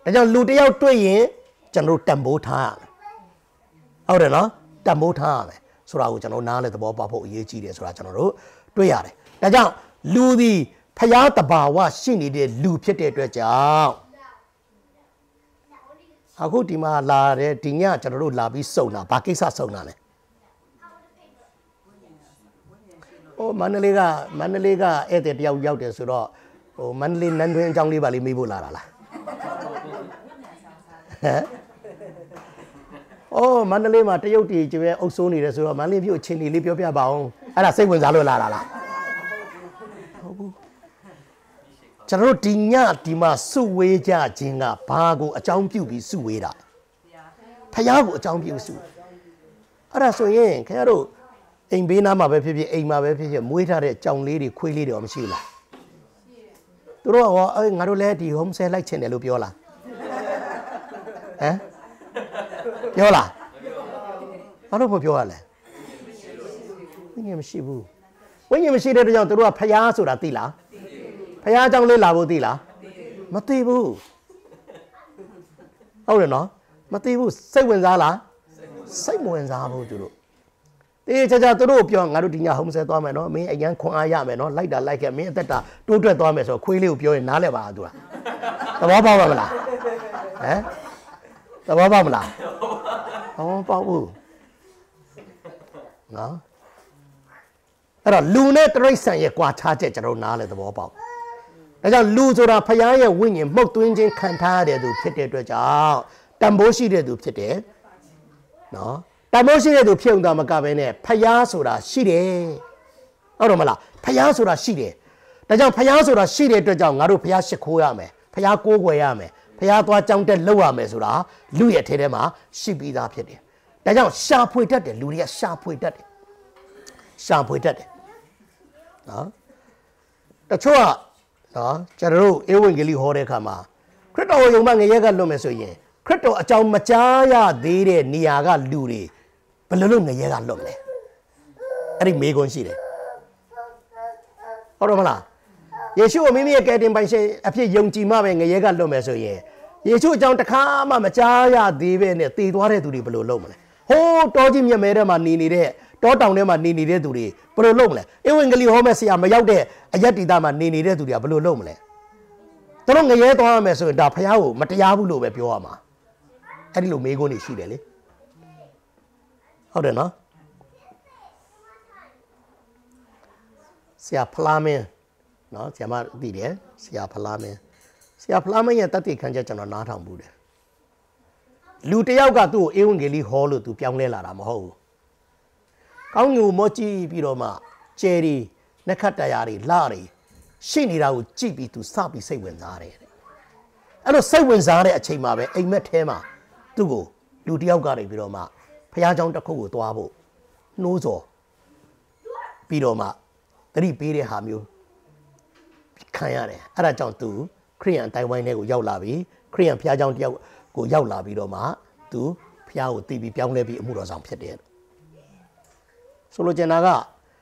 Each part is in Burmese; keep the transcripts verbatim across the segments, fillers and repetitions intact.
ဒါကြောင့်လူတယောက်တွေ့ရင်ကျွန်တော်တံပိုးထားရမယ်ဟုတ်တယ်နော်တံပိုးထားရမယ်ဆိုတာကိုကျွန်တော်နားလဲသဘောပေါက်ဖို့အရေးကြီးတယ်ဆိုတာကျွန်တော်တို့တွေ့ရတယ်ဒါကြောင့်လူသည်ဖျားတဘာဝရှိနေတဲ့လူဖြစ်တဲ့အတွက်ကြောင့်အခုဒီမှာလာတဲ့ဒီညကျွန်တော်တို့လာပြီးစုံတာဘာကိစ္စစုံတာလဲဟိုမန္တလေးကမန္တလေးကဧည့်သည်တယောက်ရောက်တယ်ဆိုတော့ဟိုမန္တလေးနန်းတွင်းအကြောင်းလေးပါလေးမေးဖို့လာတာလားဟမ်အော်မန္တလေးမှာတရုတ်တီကျွဲအုပ်စိုးနေတယ်ဆိုတော့မန္တလေးမြို့အခြေအနေလေးပြောပြပါအောင်အဲ့ဒါစိတ်ဝင်စားလို့လာတာလားဟုတ်ဘူးကျွန်တော်တို့ဒီညဒီမှာစုဝေးကြခြင်းကဘာကိုအကြောင်းပြုပြီးစုဝေးတာဖျားကိုအကြောင်းပြုစုအဲ့ဒါဆိုရင်ခင်ဗျားတို့အိမ်ဘေးနားမှာပဲဖြစ်ဖြစ်အိမ်မှာပဲဖြစ်ဖြစ်မွေးထားတဲ့ကြောင်လေးတွေခွေးလေးတွေမရှိဘူးလားသူတို့ကဟောအေးငါတို့လည်းဒီ home stay လိုက်ချင်တယ်လို့ပြောလားဟမ်ပြောလားဘာလို့ပြောရလဲဝိညာဉ်မရှိဘူးဝိညာဉ်မရှိတဲ့ကြောင့်သူတို့ကဖျားဆိုတာသိလားဖျားကြောင့်လေးလာဖို့သိလားမသိဘူးဟုတ်တယ်နော်မသိဘူးစိတ်ဝင်စားလားစိတ်မဝင်စားဘူးသူတို့တေးချာချာသူတို့ပြောငါတို့ဒီည home stay သွားမယ်နော်မင်းအရန်ခွန်အားရမယ်နော်လိုက်တာလိုက်ခဲ့မင်းအသက်တာတိုးတွက်သွားမယ်ဆိုတော့ခွေးလေးကိုပြောရင်နားလဲပါသူလားသဘောပေါက်ပါမလားဟမ်သဘောပေါက်မလားသဘောပေါက်ဘူးနော်အဲ့တော့လူနဲ့တိရစ္ဆာန်ရဲ့ကွာခြားချက်ကျွန်တော်နားလဲသဘောပေါက်ဒါကြောင့်လူဆိုတာဖျားရဲ့ဝိညာဉ်မှုတ်သွင်းခြင်းခံထားရတဲ့သူဖြစ်တဲ့အတွက်ကြောင့်တန်ဖိုးရှိတဲ့သူဖြစ်တယ်နော်တန်ဖိုးရှိတဲ့သူဖြစ်ုံသာမကဘဲနဲ့ဖျားဆိုတာရှိတယ်ဟုတ်တော့မလားဖျားဆိုတာရှိတယ်ဒါကြောင့်ဖျားဆိုတာရှိတဲ့အတွက်ကြောင့်ငါတို့ဖျားရှိခိုးရမယ်ဖျားကိုးကွယ်ရမယ်ဖျားသွားကြောင်းတက်လောက်ရမယ်ဆိုတာလူရဲ့ထဲထဲမှာရှိပြီးသားဖြစ်တယ်ဒါကြောင့်ရှာဖွေတတ်တယ်လူတွေကရှာဖွေတတ်တယ်ရှာဖွေတတ်တယ်နော်တချို့ကနော်ကျွန်တော်တို့ဧဝံဂေလိဟောတဲ့အခါမှာခရစ်တော်ကိုယုံမှငရဲကလွတ်မယ်ဆိုရင်ခရစ်တော်အကြောင်းမကြားရသေးတဲ့နေရာကလူတွေဘယ်လိုလုပ်ငရဲကလွတ်မလဲအဲ့ဒီမေးခွန်းရှိတယ်ဟုတ်တော့မလားယေရှုကိုမိမိရဲ့ကယ်တင်ပိုင်ရှင်အဖြစ်ယုံကြည်မှပဲငရဲကလွတ်မယ်ဆိုရင်ယေရှုအကြောင်းတစ်ခါမှမကြားရသေးပဲနဲ့တည်သွားတဲ့သူတွေဘယ်လိုလုပ်မလဲဟိုးတောကြီးမြတ်မဲထဲမှာနေနေတဲ့တောတောင်ထဲမှာနေနေတဲ့သူတွေဘယ်လိုလုပ်မလဲဧဝံဂေလိဟောမဲ့ဆရာမရောက်တဲ့အယက်တီတာမှာနေနေတဲ့သူတွေကဘယ်လိုလုပ်မလဲသူတို့ငရဲသွားရမယ်ဆိုရင်ဒါဖះကိုမတရားဘူးလို့ပဲပြောရမှာအဲ့ဒီလိုမေးခွန်းတွေရှိတယ်လေဟုတ်တယ်နော်ဆရာဖလားမင်းနော်ဆရာမသိတယ်ဆရာဖလားမင်းဆရာဖလားမင်းရဲ့တတိခံချက်ကျွန်တော်နားထောင်ဘူးတယ်လူတယောက်ကသူ့ကိုဧဝံဂေလိဟောလို့သူပြောင်းလဲလာတာမဟုတ်ဘူးကောင်းငူမောကြည့်ပြီးတော့မှကျယ်ရီနှက်ခတ်တရားတွေလှတွေရှိနေတာကိုကြည့်ပြီးသူစပြီးစိတ်ဝင်စားတယ်အဲ့လိုစိတ်ဝင်စားတဲ့အချိန်မှာပဲအိမ်မက်ထဲမှာသူ့ကိုလူတယောက်ကနေပြီးတော့မှဖះเจ้าတစ်ခုကိုသွားဖို့နှိုးစော်ပြီးတော့မှသတိပေးတဲ့ဟာမျိုးခံရတယ်အဲ့ဒါကြောင့်သူခရိယန်အတိုင်းဝိုင်းထဲကိုရောက်လာပြီးခရိယန်ဖះเจ้าတယောက်ကိုရောက်လာပြီးတော့မှသူဖះကိုတည်ပြီးပြောင်းလဲပြီးအမှုတော်ဆောင်ဖြစ်တယ်ဆိုလိုချင်တာက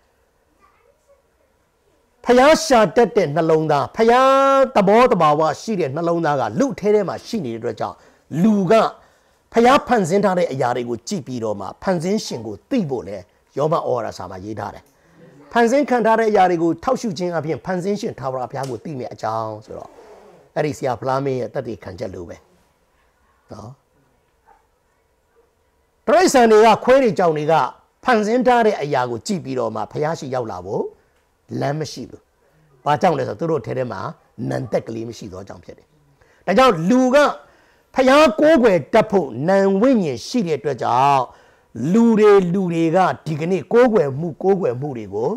ဖျားရှာတတ်တဲ့နှလုံးသားဖျားသဘောတဘာဝရှိတဲ့နှလုံးသားကလူထဲထဲမှာရှိနေတဲ့အတွက်ကြောင့်လူကဖျားဖန်ဆင်းထားတဲ့အရာတွေကိုကြည့်ပြီးတော့မှဖန်ဆင်းရှင်ကိုသိဖို့လဲယောဘဩဝါဒစာမှာရေးထားတယ်ဖန်ဆင်းခံထားတဲ့အရာတွေကိုထောက်ရှုခြင်းအပြင်ဖန်ဆင်းရှင်ထာဝရဘုရားကိုသိမြဲအကြောင်းဆိုတော့အဲ့ဒီဆရာဖလားမင်းရဲ့တတိခံချက်လိုပဲနော်တရိစ္ဆာန်တွေကခွဲတွေကြောင်တွေကဖန်ဆင်းထားတဲ့အရာကိုကြည့်ပြီးတော့မှဖျားရှိရောက်လာဖို့လမ်းမရှိဘူး။ဘာကြောင့်လဲဆိုတော့သူတို့ထဲထဲမှာနံတက်ကလေးမရှိသောကြောင့်ဖြစ်တယ်။ဒါကြောင့်လူကဖျားကိုးကွယ်တတ်ဖို့နံဝိညာဉ်ရှိတဲ့အတွက်ကြောင့်လူတွေလူတွေကဒီကနေ့ကိုးကွယ်မှုကိုးကွယ်မှုတွေကို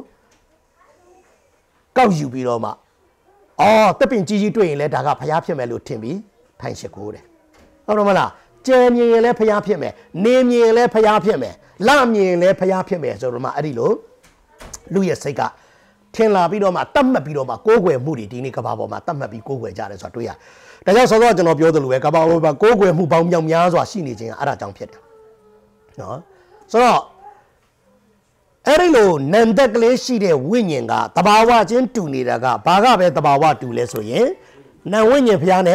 ကောက်ယူပြီးတော့မှအော်တပ်ပင်ကြီးကြီးတွေ့ရင်လည်းဒါကဖျားဖြစ်မယ်လို့ထင်ပြီးထိုင်ရှိခိုးတယ်။ဟုတ်တော့မလား။ကြံမြင်ရင်လည်းဖျားဖြစ်မယ်။နေမြင်ရင်လည်းဖျားဖြစ်မယ်။လမြင်ရင်လည်းဖျားဖြစ်မယ်ဆိုတော့မှအဲ့ဒီလိုလူရဲ့စိတ်ကထင်လာပြီးတော့မှတတ်မှတ်ပြီးတော့မှကိုးကွယ်မှုတွေဒီနေ့ကဘာပေါ်မှာတတ်မှတ်ပြီးကိုးကွယ်ကြတယ်ဆိုတာတွေ့ရ။ဒါကြောင့်ဆောစောကျွန်တော်ပြောသလိုပဲကဘာပေါ်မှာကိုးကွယ်မှုပေါင်းမြောက်များစွာရှိနေခြင်းကအဲ့ဒါကြောင့်ဖြစ်တယ်။နော်။ဆိုတော့အဲ့ဒီလိုနံတက်ကလေးရှိတဲ့ဝိညာဉ်ကတဘာဝချင်းတူနေတာကဘာကပဲတဘာဝတူလဲဆိုရင်နံဝိညာဉ်ဖျားနဲ့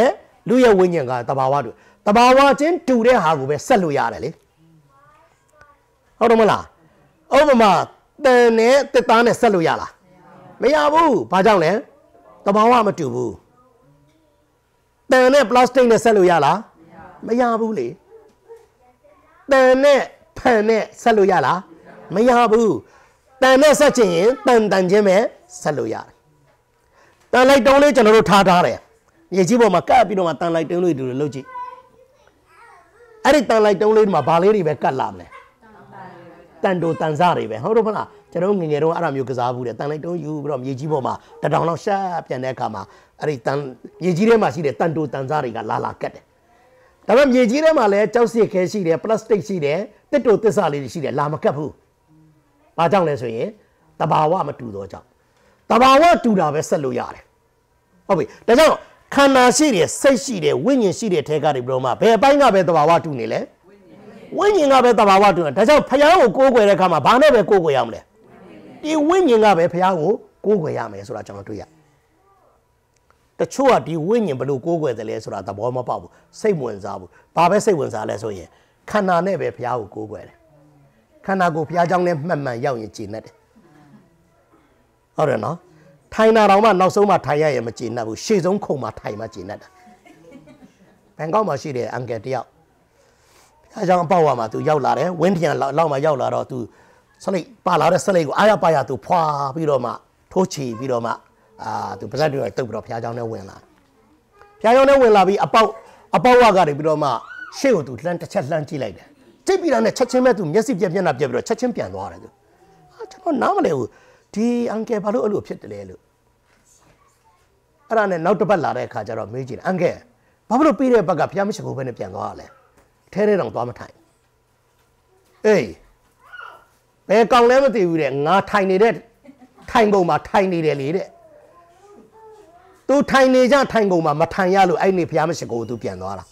လူရဲ့ဝိညာဉ်ကတဘာဝတူတဘာဝချင်းတူတဲ့ဟာကိုပဲဆက်လို့ရတယ်လေဟုတ်တယ်မလားဥပမာတန်နဲ့တစ်သားနဲ့ဆက်လို့ရလားမရဘူးဘာကြောင့်လဲတဘာဝမတူဘူးတန်နဲ့ပလတ်စတစ်နဲ့ဆက်လို့ရလားမရဘူးလေတန်နဲ့ဖန်နဲ့ဆက်လို့ရလားမရဘူးတန်နဲ့ဆက်ချင်ရင်တန်တန်ချင်းပဲဆက်လို့ရတယ်တန်လိုက်တုံးလေးကျွန်တော်တို့ထားထားတယ်ရေကြီးပေါ်မှာကပ်ပြီးတော့မှတန်လိုက်တုံးလေးတူလို့ကြည့်အဲ့ဒီတန်လိုက်တုံးလေးမှာဘာလေးတွေပဲကတ်လာမလဲတန်တိုတန်စားတွေပဲဟုတ်တော့မလားကျွန်တော်ငငယ်တုန်းအဲ့ဒါမျိုးကစားဘူးတယ်တန်လိုက်တုံးယူပြီးတော့မြေကြီးပေါ်မှာတတောင်လောက်ရှာပြန်တဲ့အခါမှာအဲ့ဒီတန်မြေကြီးထဲမှာရှိတဲ့တန်တိုတန်စားတွေကလာလာကတ်တယ်ဒါပေမဲ့မြေကြီးထဲမှာလည်းကြောက်စစ်ခဲရှိတယ်ပလတ်စတစ်ရှိတယ်တစ်တိုသစ္စာလေးတွေရှိတယ်လာမကတ်ဘူးဘာကြောင့်လဲဆိုရင်တဘာဝမတူတော့ကြောင့်တဘာဝတူတာပဲဆက်လို့ရတယ်ဟုတ်ပြီဒါကြောင့်ခန္ဓာရှိတယ်စိတ်ရှိတယ်ဝိညာဉ်ရှိတဲ့ထဲကနေပြီးတော့မှဘယ်အပိုင်းကပဲတဘာဝတူနေလဲဝိညာဉ်ကပဲတဘာဝတူနေဒါကြောင့်ဖယားကိုကိုးကွယ်တဲ့အခါမှာဘာနဲ့ပဲကိုးကွယ်ရမလဲဒီဝိညာဉ်ကပဲဖယားကိုကိုးကွယ်ရမယ်ဆိုတာကျွန်တော်တွေ့ရတချို့ကဒီဝိညာဉ်ဘယ်လိုကိုးကွယ်တယ်လဲဆိုတာသဘောမပေါက်ဘူးစိတ်ဝင်စားဘူးဘာပဲစိတ်ဝင်စားလဲဆိုရင်ခန္ဓာနဲ့ပဲဖယားကိုကိုးကွယ်တယ်ခန္ဓာကိုယ်ဖျားကြောင်းနဲ့မှတ်မှန်ရောက်ရင်ကျင့်တတ်တယ်ဟုတ်တယ်နော်ထိုင်တာတော့မှနောက်ဆုံးမှထိုင်ရရင်မကျင့်တတ်ဘူးရှေ့ဆုံးခုံမှထိုင်မှကျင့်တတ်တာဘန်ကောက်မှာရှိတဲ့အန်ကယ်တယောက်ဖျားကြောင်းအပေါက်ဝါမှာသူရောက်လာတယ်ဝင်းပြန်လောက်မှရောက်လာတော့သူစလိတ်ပါလာတဲ့စလိတ်ကိုအားရပါရသူဖွာပြီးတော့မှထိုးချီပြီးတော့မှအာသူပါဇက်တွေတုပ်ပြီးတော့ဖျားကြောင်းနဲ့ဝင်လာဖျားကြောင်းနဲ့ဝင်လာပြီးအပေါက်အပေါက်ဝါကနေပြီးတော့မှရှေ့ကိုသူလှမ်းတစ်ချက်လှမ်းကြည့်လိုက်တယ်ကြည့်ပြီးတော့နဲ့ချက်ချင်းပဲသူမျက်စိပြက်မျက်နှာပြက်ပြီးတော့ချက်ချင်းပြန်သွားတယ်သူဟာကျွန်တော်နားမလဲဘူးဒီအန်ကယ်ဘာလို့အဲ့လိုဖြစ်တယ်လဲလို့အဲ့ဒါနဲ့နောက်တစ်ပတ်လာတဲ့အခါကျတော့မေးကြည့်တယ်အန်ကယ်ဘာလို့ပြီးတဲ့ဘက်ကဖျားမရှိဘူးပဲနဲ့ပြန်သွားရလဲထဲထဲတောင်သွားမထိုင်အေးဘယ်ကောင်လဲမသိဘူးတဲ့ငါထိုင်နေတဲ့ထိုင်ကုန်မှာထိုင်နေတယ်လေတဲ့သူထိုင်နေကြထိုင်ကုန်မှာမထိုင်ရလို့အဲ့နေဖျားမရှိဘူးသူပြန်သွားတာ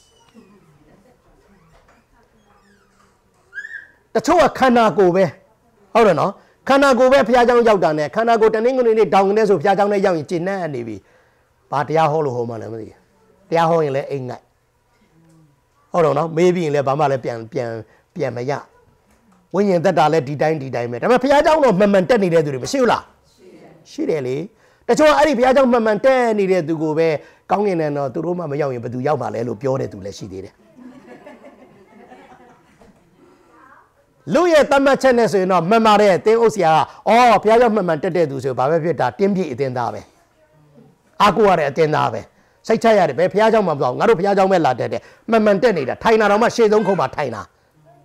တချို့ကခန္ဓာကိုယ်ပဲဟုတ်တယ်နော်ခန္ဓာကိုယ်ပဲဖျားเจ้าရောက်တာနဲ့ခန္ဓာကိုယ်တနင်္ဂနွေနေ့တောင်ကနေဆိုဖျားเจ้าနဲ့ရောက်ရင်ကျင့်နေနေပြီဘာတရားဟောလို့ဟောမှလည်းမသိဘူးတရားဟောရင်လည်းအိမ်ငိုက်ဟုတ်တော့နော်မေးပြီးရင်လည်းဘာမှလည်းပြန်ပြန်ပြန်မရဝိညာဉ်သက်တာလည်းဒီတိုင်းဒီတိုင်းပဲဒါပေမဲ့ဖျားเจ้าတော့မှန်မှန်တက်နေတဲ့သူတွေမရှိဘူးလားရှိတယ်လေတချို့ကအဲ့ဒီဖျားเจ้าမှန်မှန်တက်နေတဲ့သူကိုပဲကောင်းကင်နဲ့တော့သူတို့မှမရောက်ရင်ဘယ်သူရောက်ပါလဲလို့ပြောတဲ့သူလည်းရှိသေးတယ်လူရဲ့တတ်မှတ်ချက်နဲ့ဆိုရင်တော့မှန်ပါတယ်တင်းဥစ္စာကအော်ဘုရားကြောင့်မှန်မှန်တက်တဲ့သူဆိုဘာပဲဖြစ်တာတင်းပြည့်အတင်းသားပဲအာကိုရတဲ့အတင်းသားပဲစိတ်ချရတယ်ပဲဘုရားကြောင့်မှမပေါ့ငါတို့ဘုရားကြောင့်ပဲလာတက်တယ်မှန်မှန်တက်နေတာထိုင်တာတော့မှရှေ့ဆုံးခုံမှာထိုင်တာ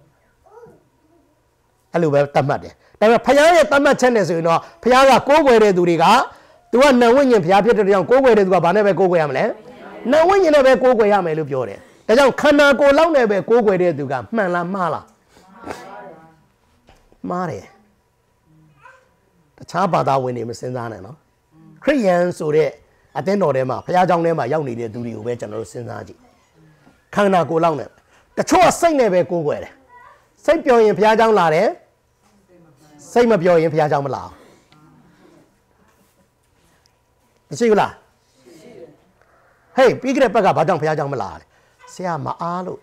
အဲ့လိုပဲတတ်မှတ်တယ်ဒါပေမဲ့ဘုရားရဲ့တတ်မှတ်ချက်နဲ့ဆိုရင်တော့ဘုရားကကိုးကွယ်တဲ့သူတွေကသူကနံဝိညာဉ်ဘုရားဖြစ်တဲ့ကြောင့်ကိုးကွယ်တဲ့သူကဘာနဲ့ပဲကိုးကွယ်ရမလဲနံဝိညာဉ်နဲ့ပဲကိုးကွယ်ရမယ်လို့ပြောတယ်ဒါကြောင့်ခန္ဓာကိုယ်လောက်နဲ့ပဲကိုးကွယ်တဲ့သူကမှန်လားမှားလားမားတယ်တခြားဘာသာဝင်တွေမစဉ်းစားနဲ့နော်ခရစ်ယာန်ဆိုတဲ့အသင်းတော်ထဲမှာဘုရားကျောင်းထဲမှာရောက်နေတဲ့သူတွေကိုပဲကျွန်တော်တို့စဉ်းစားကြည့်ခန္ဓာကိုယ်လောက်နဲ့တချို့ကစိတ်နဲ့ပဲကိုးကွယ်တယ်စိတ်ပျော်ရင်ဘုရားကျောင်းလာတယ်စိတ်မပျော်ရင်ဘုရားကျောင်းမလာဘူးမရှိဘူးလားဟေးပြီးကြတဲ့ဘက်ကဘာကြောင့်ဘုရားကျောင်းမလာလဲဆရာမအားလို့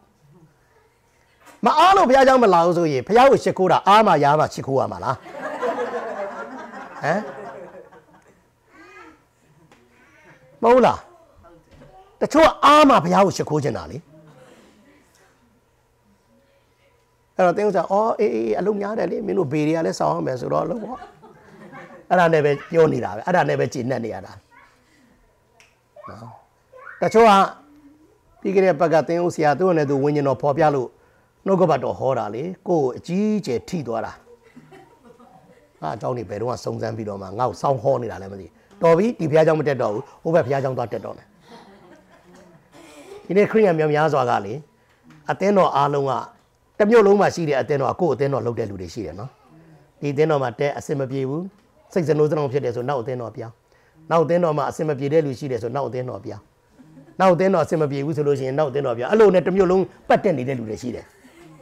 မအားလို့ဘုရားเจ้าမလာဘူးဆိုရင်ဘုရားကိုရှ िख ိုးတာအားမရားမရှ िख ိုးရမှာလားဟမ်မဟုတ်လားတချို့အားမဘုရားကိုရှ िख ိုးချင်တာလေအဲ့တော့တင်းဥစ္စာအော်အေးအေးအလုံးများတယ်လေမင်းတို့ဘေတွေကလည်းစောင်းအောင်မယ်ဆိုတော့လို့ပေါ့အဲ့ဒါနဲ့ပဲပြောနေတာပဲအဲ့ဒါနဲ့ပဲကြည်နှက်နေရတာနော်တချို့ကပြီးကြတဲ့ဘက်ကတင်းဥစ္စာသူ့နဲ့သူဝิญဉ်တော်ပေါ်ပြလို့နှုတ်ကပတ်တော်ဟောတာလေကိုယ်အကြီးကျယ်ထိသွားတာဟာအကြောင်းနေဘယ်တော့မှစုံစမ်းပြီးတော့မှငါ့ကိုစောင်းဟောနေတာလည်းမသိတော်ပြီဒီဘုရားကျောင်းမတက်တော့ဘူးဟိုဘက်ဘုရားကျောင်းသွားတက်တော့မယ်ဒီနေ့ခရိယံများများစွာကလေအသင်းတော်အားလုံးကတစ်မြို့လုံးမှာရှိတဲ့အသင်းတော်ကကိုယ့်အသင်းတော်လုပ်တဲ့လူတွေရှိတယ်နော်ဒီအသင်းတော်မှာတက်အစင်မပြေဘူးစိတ်စနိုးစနောင်းဖြစ်တယ်ဆိုနောက်အသင်းတော်ပြောင်းနောက်အသင်းတော်မှာအစင်မပြေတဲ့လူရှိတယ်ဆိုနောက်အသင်းတော်ပြောင်းနောက်အသင်းတော်အစင်မပြေဘူးဆိုလို့ရှိရင်နောက်အသင်းတော်ပြောင်းအဲ့လိုနဲ့တစ်မြို့လုံးပတ်တက်နေတဲ့လူတွေရှိတယ်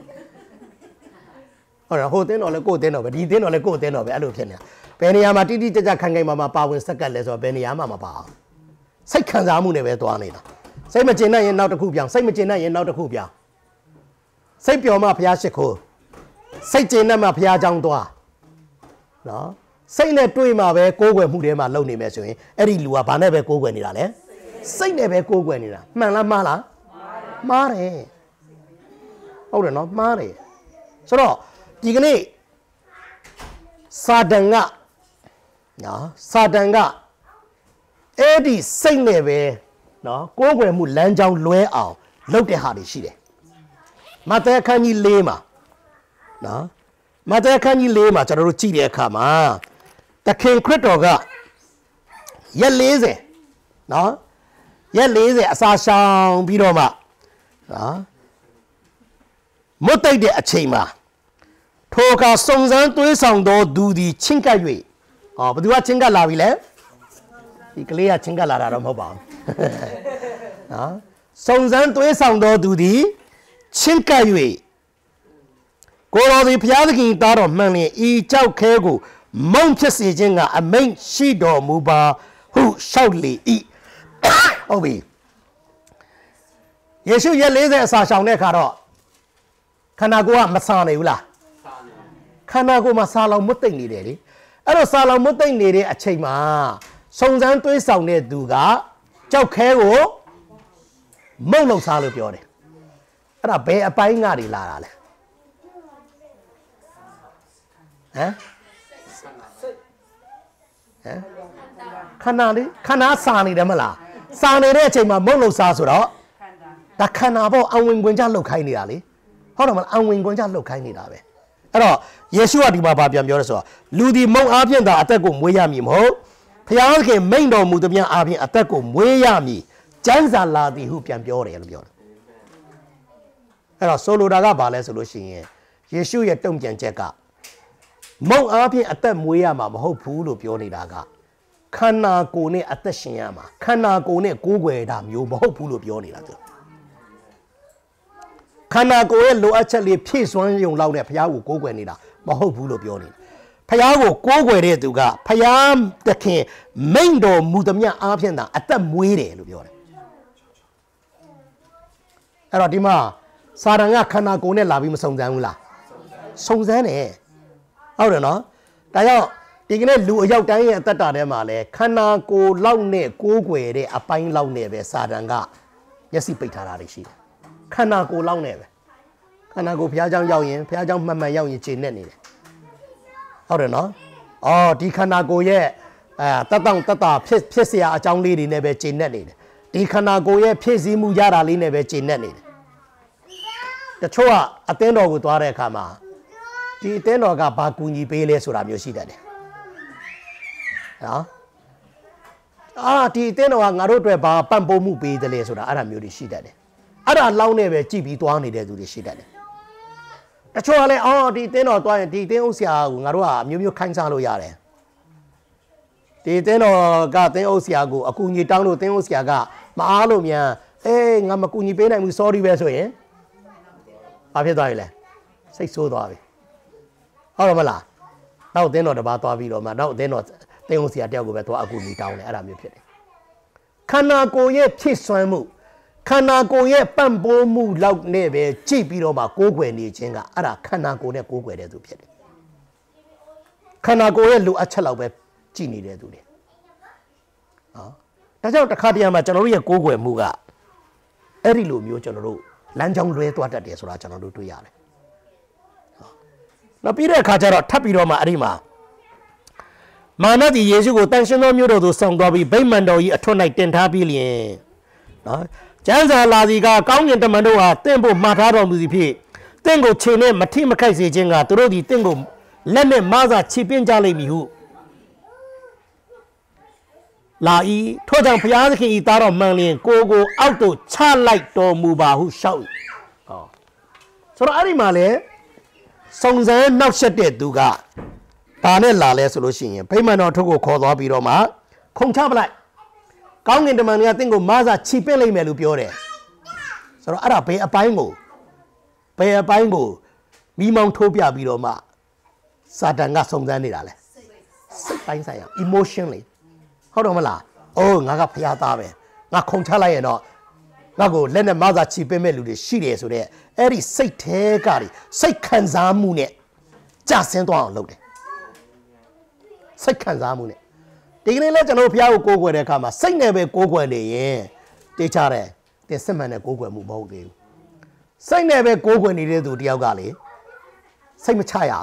ဟုတ်လားဟိုတင်းတော်လဲကိုယ်တင်းတော်ပဲဒီတင်းတော်လဲကိုယ်တင်းတော်ပဲအဲ့လိုဖြစ်နေတာဘယ်နေရာမှာတိတိကျကျခိုင်ခိုင်မာမာပါဝင်စက္ကပ်လဲဆိုတော့ဘယ်နေရာမှမပါအောင်စိတ်ခံစားမှုနဲ့ပဲသွားနေတာစိတ်မကျင်တဲ့ရင်နောက်တစ်ခုပြောင်းစိတ်မကျင်တဲ့ရင်နောက်တစ်ခုပြောင်းစိတ်ပျော်မှဘုရားရှိခိုးစိတ်ကျင်တဲ့မှဘုရားကြောင်းသွားနော်စိတ်နဲ့တွေးမှပဲကိုးကွယ်မှုတွေမှာလုံနေမယ်ဆိုရင်အဲ့ဒီလူကဘာနဲ့ပဲကိုးကွယ်နေတာလဲစိတ်နဲ့ပဲကိုးကွယ်နေတာမှန်လားမှားလားမှားတယ်ဟုတ်တယ်နော်မှားတယ်ဆိုတော့ဒီကနေ့စာတန်ကနော်စာတန်ကအဲ့ဒီစိတ်နဲ့ပဲနော်ကိုးကွယ်မှုလမ်းကြောင်းလွဲအောင်လုပ်တဲ့ဟာတွေရှိတယ်မဿဲအခန်းကြီး၄မှာနော်မဿဲအခန်းကြီး၄မှာကျွန်တော်တို့ကြည့်တဲ့အခါမှာသခင်ခရစ်တော်ကရက်၄၀နော်ရက်၄၀အစာရှောင်ပြီးတော့မှနော်မွတ်တိုက်တဲ့အချိန်မှာထိုအခါစုံစမ်းသွေးဆောင်သောသူသည်ချင်းကပ်၍ဟောဘယ်သူကချင်းကပ်လာပြီလဲဒီကလေးကချင်းကပ်လာတာတော့မဟုတ်ပါဘူးနော်စုံစမ်းသွေးဆောင်သောသူသည်ချင်းကပ်၍ကိုယ်တော်သည်ဘုရားသခင်သားတော်မှန်လျင်ဤကြောက်ခဲကိုမုံဖြစ်စေခြင်းကအမိန့်ရှိတော်မူပါဟုလျှောက်လေ၏ဟုတ်ပြီယေရှုရက်၄၀အစာရှောင်တဲ့အခါတော့ခန္ဓာကိုယ်ကမဆာနေဘူးလားခန္ဓာကိုယ်မှာဆာလောင်မွတ်သိမ့်နေတယ်လေအဲ့တော့ဆာလောင်မွတ်သိမ့်နေတဲ့အချိန်မှာစုံစမ်းသွေးဆောင်တဲ့သူကကြောက်ခဲကိုမုံလုံးစားလို့ပြောတယ်အဲ့ဒါဘယ်အပိုင်းကနေလာတာလဲဟမ်ဟမ်ခန္ဓာလေးခန္ဓာစာနေတယ်မလားစာနေတဲ့အချိန်မှာမုံလုံးစားဆိုတော့ဒါခန္ဓာပေါ့အဝင်ခွင်ကြလှုပ်ခိုင်းနေတာလေဟုတ်တယ်မလားအဝင်ခွင်ကြလှုပ်ခိုင်းနေတာပဲအဲ့တော့ယေရှုကဒီမှာဗာပြန်ပြောတယ်ဆိုတော့လူဒီမုံအားဖြင့်သာအသက်ကိုမွေးရမည်မဟုတ်ဘုရားခင်မိန့်တော်မူသမျှအားဖြင့်အသက်ကိုမွေးရမည်ကျမ်းစာလာသည်ဟုပြန်ပြောတယ်လို့ပြောတယ်အဲ့တော့ဆိုလိုတာကဘာလဲဆိုလို့ရှိရင်ယေရှုရဲ့တုံ့ပြန်ချက်ကမုံအားဖြင့်အသက်မွေးရမှာမဟုတ်ဘူးလို့ပြောနေတာကခန္ဓာကိုယ်နဲ့အသက်ရှင်ရမှာခန္ဓာကိုယ်နဲ့ကိုးကွယ်တာမျိုးမဟုတ်ဘူးလို့ပြောနေတာသူခန္ဓာကိုယ်ရဲ့လိုအပ်ချက်လေးဖြည့်စွမ်းရုံလောက်နဲ့ဘုရားကိုကိုးကွယ်နေတာမဟုတ်ဘူးလို့ပြောနေတာဘုရားကိုကိုးကွယ်တဲ့သူကဘုရားသခင်မိန့်တော်မူသမျှအားဖြင့်သာအသက်မွေးတယ်လို့ပြောတယ်အဲ့တော့ဒီမှာစာတန်ကခန္ဓာကိုယ်နဲ့လာပြီးမစုံစမ်းဘူးလားစုံစမ်းတယ်ဟုတ်တယ်နော်ဒါကြောင့်ဒီကနေ့လူအယောက်တိုင်းရဲ့အသက်တာထဲမှာလဲခန္ဓာကိုယ်လောက်နဲ့ကိုးကွယ်တဲ့အပိုင်းလောက်နဲ့ပဲစာတန်ကမျက်စိပိတ်ထားတာတွေရှိတယ်ခန္ဓာကိုယ်လောက်နဲ့ပဲခန္ဓာကိုယ်ဘုရားကျောင်းရောက်ရင်ဘုရားကျောင်းမှန်မှန်ရောက်ရင်ခြေနဲ့နေတယ်ဟုတ်တယ်နော်အော်ဒီခန္ဓာကိုယ်ရဲ့အဲတတ်တောင့်တတ်တာဖြစ်ဖြစ်เสียအကြောင်းလေးတွေနဲ့ပဲခြေနဲ့နေတယ်ဒီခန္ဓာကိုယ်ရဲ့ဖြစ်စည်းမှုရတာလေးနဲ့ပဲခြေနဲ့နေတယ်တချို့ကအသင်းတော်ကိုသွားတဲ့အခါမှာဒီအသင်းတော်ကဘာကူညီပေးလဲဆိုတာမျိုးရှိတတ်တယ်နော်အာဒီအသင်းတော်ကငါတို့အတွက်ဘာပံ့ပိုးမှုပေးတယ်လဲဆိုတာအဲ့ဒါမျိုးတွေရှိတတ်တယ်အဲ့ဒါလောင်းနေပဲကြည်ပြီးသွားနေတဲ့သူတွေရှိတတ်တယ်တချို့ကလည်းအော်ဒီအသင်းတော်သွားရင်ဒီအသင်းဥဆရာကိုငါတို့ကအမျိုးမျိုးခိုင်းစားလို့ရတယ်ဒီအသင်းတော်ကအသင်းဥဆရာကိုအကူအညီတောင်းလို့အသင်းဥဆရာကမအားလို့မြန်အေးငါမကူညီပေးနိုင်ဘူး sorry ပဲဆိုရင်ဘာဖြစ်သွားပြီလဲစိတ်ဆိုးသွားပြီဟုတ်တယ်မလားနောက်အသင်းတော်တစ်ပါးသွားပြီးတော့မှနောက်အသင်းတော်သင်းဥဆရာတယောက်ကိုပဲသွားအကူအညီတောင်းတယ်အဲ့ဒါမျိုးဖြစ်တယ်ခန္ဓာကိုယ်ရဲ့ဖြစ်စွမ်းမှုခန္ဓာကိုယ်ရဲ့ပံ့ပိုးမှုလောက်နဲ့ပဲကြည့်ပြီးတော့မှကိုးကွယ်နေခြင်းကအဲ့ဒါခန္ဓာကိုယ်နဲ့ကိုးကွယ်တဲ့သူဖြစ်တယ်ခန္ဓာကိုယ်ရဲ့လိုအပ်ချက်လောက်ပဲကြည့်နေတဲ့သူတွေနော်ဒါကြောင့်တစ်ခါတည်းမှာကျွန်တော်တို့ရဲ့ကိုးကွယ်မှုကအဲ့ဒီလိုမျိုးကျွန်တော်တို့လမ်းကြောင်းလွဲသွားတတ်တယ်ဆိုတာကျွန်တော်တို့တွေ့ရတယ်နောက်ပြီးတဲ့အခါကျတော့ထပ်ပြီးတော့မှအဲ့ဒီမှာမာနသည်ယေရှုကိုတန်ရှင်သောမြို့တော်သို့ဆောင်သွားပြီးဗိမာန်တော်ကြီးအထွတ်၌တင်ထားပြီးလျင်နော်ကျမ်းစာလာစီကကောင်းကင်တမန်တို့ဟာတင့်ဖို့မှားထားတော်မူသည်ဖြစ်တင့်ကိုခြေနဲ့မထိမခိုက်စေခြင်းကသူတို့သည်တင့်ကိုလက်နဲ့မဆာခြေပင့်ကြလိမ့်မည်ဟုလာဤထို့ကြောင့်ဘုရားသခင်ဤသားတော်မှန်လျင်ကိုကိုအောက်သို့ချလိုက်တော်မူပါဟုရှောက်ဟောဆိုတော့အဲ့ဒီမှာလေစုံစမ်းနောက်ဆက်တဲ့သူကဘာနဲ့လာလဲဆိုလို့ရှိရင်ဗိမာန်တော်ထုတ်ကိုခေါ်သွားပြီးတော့မှခုံချပလိုက်ကောင်းကင်တမန်တွေကတင့်ကိုမဆာခြေပင့်လိုက်မယ်လို့ပြောတယ်ဆိုတော့အဲ့ဒါဘယ်အပိုင်းကိုဘယ်အပိုင်းကိုမိမောင်းထိုးပြပြီးတော့မှစာတန်ကစုံစမ်းနေတာလဲစိတ်ပိုင်းဆိုင်ရာ emotion လေဟုတ်တော့မလားအိုးငါကဖျားသားပဲငါခုံချလိုက်ရင်တော့ငါကိုလက်နဲ့မသာချီပေးမဲ့လူတွေရှိတယ်ဆိုတော့အဲ့ဒီစိတ်ထဲကစိတ်ခံစားမှုနဲ့ကြဆင်းသွားအောင်လုပ်တယ်စိတ်ခံစားမှုနဲ့ဒီကနေ့လဲကျွန်တော်ဘုရားကိုကိုးကွယ်တဲ့အခါမှာစိတ်နဲ့ပဲကိုးကွယ်နေရင်တေးချတယ်တင်စစ်မှန်တဲ့ကိုးကွယ်မှုမဟုတ်သေးဘူးစိတ်နဲ့ပဲကိုးကွယ်နေတဲ့သူတယောက်ကလေစိတ်မချရ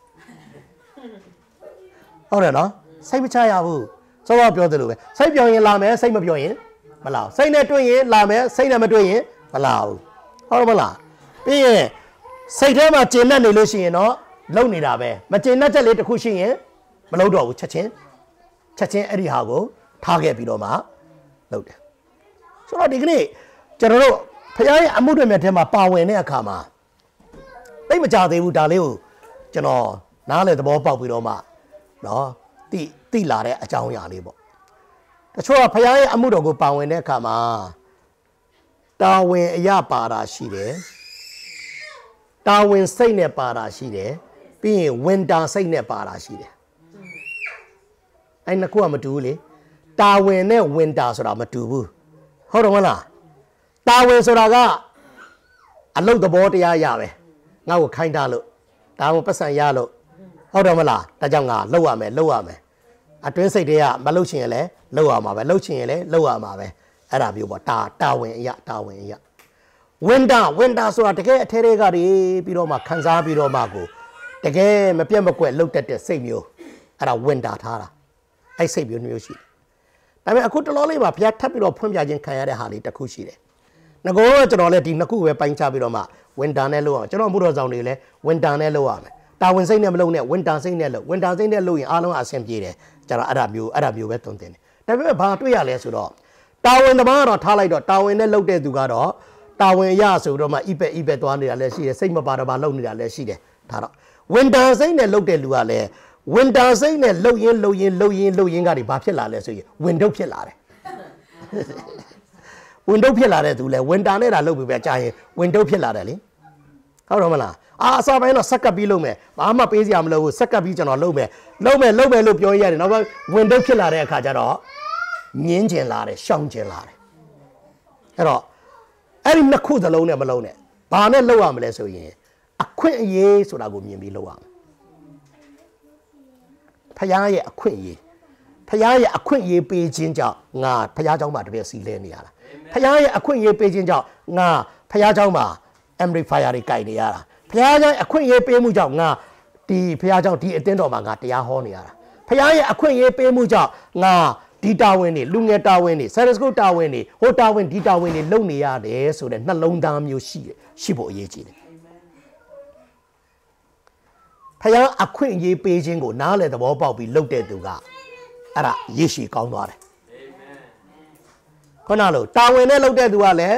ဟုတ်တယ်နော်စိတ်မချရဘူးစောစောပြောသလိုပဲစိတ်ပြောရင်လာမယ်စိတ်မပြောရင်မလာဘူးစိတ်နဲ့တွေ့ရင်လာမယ်စိတ်နဲ့မတွေ့ရင်မလာဘူးဟုတ်တယ်မလားပြီးရင်စိတ်ထဲမှာကျဉ်နဲ့နေလို့ရှိရင်တော့လုံနေတာပဲမကျဉ်နဲ့ချက်လေးတစ်ခုရှိရင်မလုံတော့ဘူးချက်ချင်းချက်ချင်းအဲ့ဒီဟာကိုထားခဲ့ပြီးတော့မှလုပ်တယ်ဆိုတော့ဒီကနေ့ကျွန်တော်တို့ဖခင်ရဲ့အမှုတွေမြတ်ထဲမှာပါဝင်တဲ့အခါမှာသိမကြသေးဘူးဒါလေးကိုကျွန်တော်နားလေသဘောပေါက်ပြီးတော့မှနော်တိတိလာတဲ့အကြောင်းအရာလေးပေါ့တချို့ကဖခင်ရဲ့အမှုတော်ကိုပါဝင်တဲ့အခါမှာတာဝန်အရာပါတာရှိတယ်တာဝန်စိတ်နဲ့ပါတာရှိတယ်ပြီးရင်ဝင်တာစိတ်နဲ့ပါတာရှိတယ်အဲ့နှစ်ခုကမတူဘူးလေတာဝန်နဲ့ဝင်တာဆိုတာမတူဘူးဟုတ်တယ်မလားတာဝန်ဆိုတာကအလုတ်သဘောတရားရပဲငါ့ကိုခိုင်းတာလို့ဒါမှပတ်စံရလို့ဟုတ်တယ်မလားဒါကြောင့်ငါလှုပ်ရမယ်လှုပ်ရမယ်အတွင်းစိတ်တွေကမလှုပ်ချင်ရင်လည်းလှုပ်ရမှာပဲလှုပ်ချင်ရင်လည်းလှုပ်ရမှာပဲအဲ့ဒါမျိုးပေါ့တာတာဝန်အရာတာဝန်အရာဝင်တာဝင်တာဆိုတာတကယ်အထဲတွေကတွေပြီးတော့မှခံစားပြီးတော့မှကိုတကယ်မပြတ်မကွက်လှုပ်တတ်တဲ့စိတ်မျိုးအဲ့ဒါဝင်တာထားတာအဲ့စိတ်မျိုးမျိုးရှိတယ်ဒါပေမဲ့အခုတလောလေးမှာဘုရားထပ်ပြီးတော့ဖွင့်ပြခြင်းခံရတဲ့ဟာလေးတစ်ခုရှိတယ်ငကောကျွန်တော်လည်းဒီနှစ်ခုပဲပိုင်းခြားပြီးတော့မှဝင်တာနဲ့လုပ်အောင်ကျွန်တော်မှုတော်ဆောင်တွေလည်းဝင်တာနဲ့လုပ်ရမယ်တာဝန်စိတ်နဲ့မလုပ်နဲ့ဝင်တာစိတ်နဲ့လုပ်ဝင်တာစိတ်နဲ့လုပ်ရင်အားလုံးအဆင်ပြေတယ်ကျွန်တော်အဲ့ဒါမျိုးအဲ့ဒါမျိုးပဲသွန်သင်တယ်ဒါပေမဲ့ဘာတွေ့ရလဲဆိုတော့တာဝန်သမားကတော့ထားလိုက်တော့တာဝန်နဲ့လုပ်တဲ့သူကတော့တာဝန်ရဆိုတော့မှဣပက်ဣပက်သွားနေတာလည်းရှိတယ်စိတ်မပါတော့ဘာလုပ်နေတာလည်းရှိတယ်ဒါတော့ဝင်တာစိတ်နဲ့လုပ်တဲ့လူကလည်းဝင်တာစိတ်နဲ့လှုပ်ရင်းလှုပ်ရင်းလှုပ်ရင်းလှုပ်ရင်းကနေဘာဖြစ်လာလဲဆိုရင်ဝင်တုတ်ဖြစ်လာတယ်ဝင်တုတ်ဖြစ်လာတဲ့သူလဲဝင်တာနဲ့တာလှုပ်ပြီးပဲကြာရင်ဝင်တုတ်ဖြစ်လာတယ်လေဟုတ်တော့မလားအာအစားပိုင်းတော့ဆက်ကပ်ပြီးလုပ်မယ်ဘာမှပေးစရာမလိုဘူးဆက်ကပ်ပြီးကျွန်တော်လုပ်မယ်လုပ်မယ်လုပ်မယ်လို့ပြောရတယ်နောက်ပိုင်းဝင်တုတ်ဖြစ်လာတဲ့အခါကျတော့ငင်းကျင်လာတယ်ရှောင်ကျင်လာတယ်အဲ့တော့အဲ့ဒီနှစ်ခုသလုံးနဲ့မလုံးနဲ့ဘာနဲ့လှုပ်ရမလဲဆိုရင်အခွင့်အရေးဆိုတာကိုမြင်ပြီးလှုပ်ရမယ်ဖခင်ရဲ့အခွင့်အရေးဖခင်ရဲ့အခွင့်အရေးပေးခြင်းကြောင့်ငါဖခင်เจ้าမှာတပည့်စီလဲနေရတာဖခင်ရဲ့အခွင့်အရေးပေးခြင်းကြောင့်ငါဖခင်เจ้าမှာ amplifier တွေကြိုက်နေရတာဖခင်ရဲ့အခွင့်အရေးပေးမှုကြောင့်ငါဒီဖခင်เจ้าဒီအသင်းတော်မှာငါတရားဟောနေရတာဖခင်ရဲ့အခွင့်အရေးပေးမှုကြောင့်ငါဒီတာဝန်တွေလူငယ်တာဝန်တွေ service school တာဝန်တွေဟိုတာဝန်ဒီတာဝန်တွေလုပ်နေရတယ်ဆိုတဲ့နှလုံးသားမျိုးရှိတယ်ရှိဖို့အရေးကြီးတယ်ဖခင်အခွင့်အရေးပေးခြင်းကိုနားလည်သဘောပေါက်ပြီးလုပ်တဲ့သူကအဲ့ဒါရရှိကောင်းသွားတယ်အာမင်ခုနလိုတာဝန်နဲ့လုပ်တဲ့သူကလည်း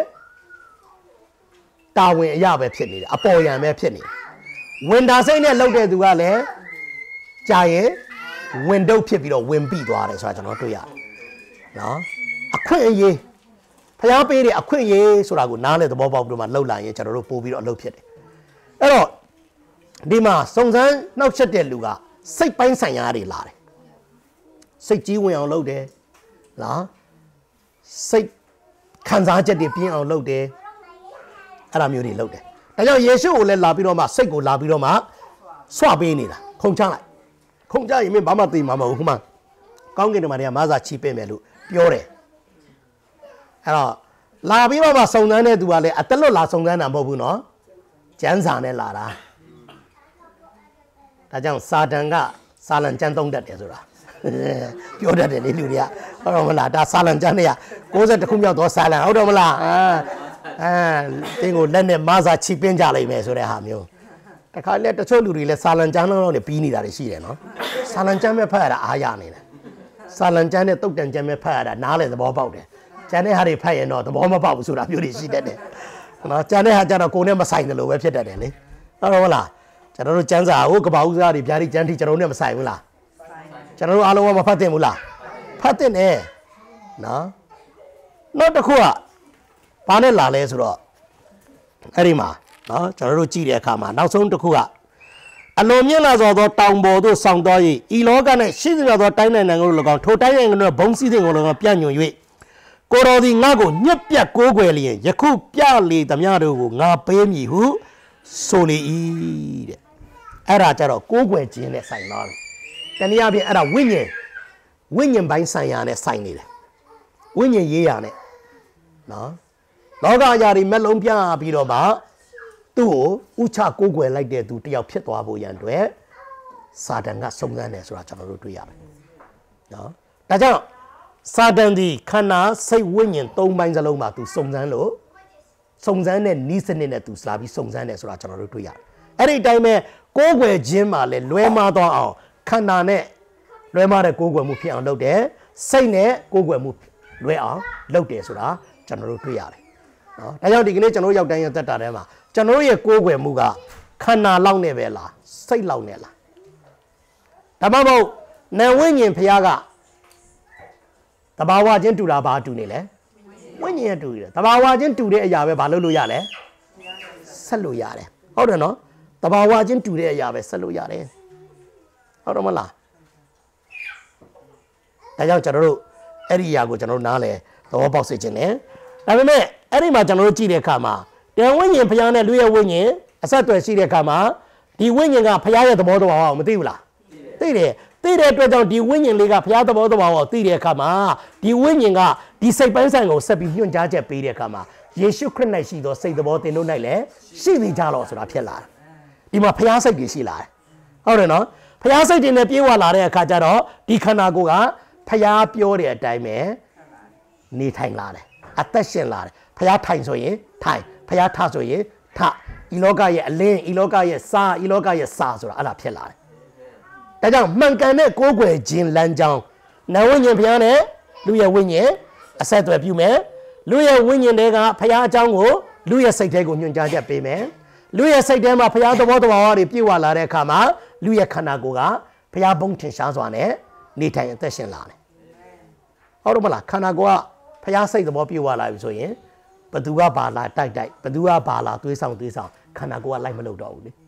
တာဝန်အရာပဲဖြစ်နေတယ်အပေါ်ယံပဲဖြစ်နေတယ်ဝင်တာစိတ်နဲ့လုပ်တဲ့သူကလည်းကြာရင်ဝင်တုတ်ဖြစ်ပြီးတော့ဝင်ပြီးသွားတယ်ဆိုတာကျွန်တော်တွေ့ရတယ်နော်အခွင့်အရေးဖျားပေးတဲ့အခွင့်အရေးဆိုတာကိုနားလည်သဘောပေါက်ပြီးတော့မှလှုပ်လာရင်ကျွန်တော်တို့ပို့ပြီးတော့အလုပ်ဖြစ်တယ်အဲ့တော့ဒီမှာစုံစမ်းနှောက်ချက်တဲ့လူကစိတ်ပိုင်းဆိုင်ရာတွေလာတယ်စိတ်ကြီးဝင်အောင်လုပ်တယ်လားစိတ်ခံစားချက်တွေပြင်းအောင်လုပ်တယ်အဲ့ဒါမျိုးတွေလုပ်တယ်ဒါကြောင့်ယေရှုကိုလည်းလာပြီးတော့မှစိတ်ကိုလာပြီးတော့မှဆွပေးနေတာခုံချလိုက်ခုံချရင်မင်းဘာမှသိမှာမဟုတ်ဘူးမှကောင်းကင်တမန်တွေကမဆာချီးပေးမယ်လို့ပြောတယ်အဲ့တော့လာပြီးတော့မှစုံစမ်းတဲ့သူကလည်းအတက်လွတ်လာစုံစမ်းတာမဟုတ်ဘူးနော်ကျမ်းစာနဲ့လာတာဒါကြောင့်စာတန်ကစာလံကျမ်းသုံးတတ်တယ်ဆိုတာပြောတတ်တယ်လေလူတွေကဟုတ်တော့မလားဒါစာလံကျမ်းတွေကကိုးဆယ်တစ်ခုမြောက်တော့စာလံဟုတ်တော့မလားအာအာတင်းကိုလက်နဲ့မဆာချီပင်းကြလိုက်မယ်ဆိုတဲ့ဟာမျိုးတခါလေတချို့လူတွေလည်းစာလံကျမ်းလုံးလုံးနဲ့ပြီးနေတာတွေရှိတယ်နော်စာလံကျမ်းပဲဖတ်ရတာအားရနေတယ်စာလံကျမ်းနဲ့တုတ်တန်ကျမ်းပဲဖတ်ရတာနားလေသဘောပေါက်တယ်ကျန်တဲ့ဟာတွေဖတ်ရင်တော့သဘောမပေါက်ဘူးဆိုတာမျိုးတွေရှိတတ်တယ်နော်ကျန်တဲ့ဟာကျတော့ကိုယ်နဲ့မဆိုင်တယ်လို့ပဲဖြစ်တတ်တယ်လေဟုတ်တော့မလားကျွန်တော်တို့ကျမ်းစာဟိုကပ္ပဦးစားတွေဗျာဒီကျမ်းထိကျွန်တော်တို့နဲ့မဆိုင်ဘူးလားကျွန်တော်တို့အားလုံးကမဖတ်သင့်ဘူးလားဖတ်သင့်တယ်နော်နောက်တစ်ခုကဘာနဲ့လာလဲဆိုတော့အဲ့ဒီမှာနော်ကျွန်တော်တို့ကြည့်တဲ့အခါမှာနောက်ဆုံးတစ်ခုကအလွန်မြင့်လာသောတောင်ပေါ်သို့ဆောင်သွား၍ဤလောက၌ရှိသမျှသောတိုင်းနိုင်ငံကို၎င်းထိုတိုင်းနိုင်ငံတို့ဘုံစည်းစိမ်ကို၎င်းပြညွန်၍ကိုတော်ဒီငါ့ကိုညက်ပြတ်ကိုးကွယ်လျင်ယခုပြလေသမျှတို့ကိုငါပေးမည်ဟုဆိုလေ၏တဲ့အဲ့ဒါကြတော့ကိုးကွယ်ခြင်းနဲ့ဆိုင်သွားတယ်တနည်းအားဖြင့်အဲ့ဒါဝိညာဉ်ဝိညာဉ်ပိုင်းဆိုင်ရာနဲ့ဆိုင်နေတယ်ဝိညာဉ်ရေးရာနဲ့နော်လောကအရာတွေမက်လုံးပြပြီးတော့မှသူ့ကိုဥချကိုးကွယ်လိုက်တဲ့သူတယောက်ဖြစ်သွားဖို့ရန်အတွက်စာတန်ကစုံစမ်းတယ်ဆိုတာကျွန်တော်တို့တွေ့ရတယ်နော်ဒါကြောင့်စာတန်ဒီခန္ဓာစိတ်ဝိညာဉ်သုံးပိုင်းစလုံးမှာသူစုံစမ်းလို့စုံစမ်းတဲ့နီးစနစ်နဲ့သူလာပြီးစုံစမ်းတယ်ဆိုတာကျွန်တော်တို့တွေ့ရတယ်အဲ့ဒီအတိုင်းပဲကိုးကွယ်ခြင်းမှာလည်းလွဲမှားသွားအောင်ခန္ဓာနဲ့လွဲမှားတဲ့ကိုးကွယ်မှုဖြစ်အောင်လုပ်တယ်စိတ်နဲ့ကိုးကွယ်မှုလွဲအောင်လုပ်တယ်ဆိုတာကျွန်တော်တို့တွေ့ရတယ်နော်ဒါကြောင့်ဒီကနေ့ကျွန်တော်ရောက်တိုင်းရသက်တာထဲမှာကျွန်တော်ရဲ့ကိုးကွယ်မှုကခန္ဓာလောက်နဲ့ပဲလားစိတ်လောက်နဲ့လားဒါမှမဟုတ်နံဝိညာဉ်ဖျားကတဘာဝချင်းတူတာဘာတူနေလဲဝိညာဉ်တူတယ်တဘာဝချင်းတူတဲ့အရာပဲဘာလုပ်လို့ရလဲဆက်လို့ရတယ်ဟုတ်တယ်နော်တဘာဝချင်းတူတဲ့အရာပဲဆက်လို့ရတယ်ဟုတ်တယ်မလားဒါကြောင့်ကျွန်တော်တို့အဲ့ဒီအရာကိုကျွန်တော်တို့နားလဲသဘောပေါက်စေချင်တယ်ဒါပေမဲ့အဲ့ဒီမှာကျွန်တော်တို့ကြည့်တဲ့အခါမှာတန်ဝိညာဉ်ဖျားနဲ့လူရဲ့ဝိညာဉ်အဆက်အသွယ်ရှိတဲ့အခါမှာဒီဝိညာဉ်ကဖျားရဲ့သဘောတရားအောင်မသိဘူးလားသိတယ်သိတဲ့အတွက်ကြောင့်ဒီဝိညာဉ်လေးကဖျားသဘောတရားကိုသိတဲ့အခါမှာဒီဝိညာဉ်ကဒီစိတ်ပိုင်းဆိုင်ကိုဆက်ပြီးညွှန်ကြားချက်ပေးတဲ့အခါမှာယေရှုခရစ်၌ရှိသောစိတ်သဘောသင်တို့၌လည်းရှိသေးကြလို့ဆိုတာဖြစ်လာတယ်ဒီမှာဖျားစိတ်တွေရှိလာတယ်ဟုတ်တယ်နော်ဖျားစိတ်တွေနဲ့ပြေဝလာတဲ့အခါကျတော့ဒီခန္ဓာကိုယ်ကဖျားပြောတဲ့အတိုင်းပဲနေထိုင်လာတယ်အသက်ရှင်လာတယ်ဖျားထိုင်ဆိုရင်ထိုင်ဖျားထဆိုရင်ထဤလောကရဲ့အလင်းဤလောကရဲ့စာဤလောကရဲ့စာဆိုတာအဲ့ဒါဖြစ်လာတယ်ဒါကြောင့်မှန်ကန်တဲ့ကိုးကွယ်ခြင်းလမ်းကြောင်းနံဝိညာဉ်ဖျားနဲ့လူရဲ့ဝိညာဉ်အဆက်အသွယ်ပြုမယ်လူရဲ့ဝိညာဉ်တွေကဖျားအကြောင်းကိုလူရဲ့စိတ်ထဲကိုညွှန်ကြားချက်ပေးမယ်လူရဲ့စိတ်ထဲမှာဖျားသဘောတရားတွေပြည့်ဝလာတဲ့အခါမှာလူရဲ့ခန္ဓာကိုယ်ကဖျားဘုံထင်ရှားစွာနဲ့နေထိုင်အသက်ရှင်လာတယ်ဟုတ်တယ်မလားခန္ဓာကိုယ်ကဖျားစိတ်သဘောပြည့်ဝလာပြီဆိုရင်ဘသူကဘာလာတိုက်တိုက်ဘသူကဘာလာသွေးဆောင်သွေးဆောင်ခန္ဓာကိုယ်ကလိုက်မလုပ်တော့ဘူးလေ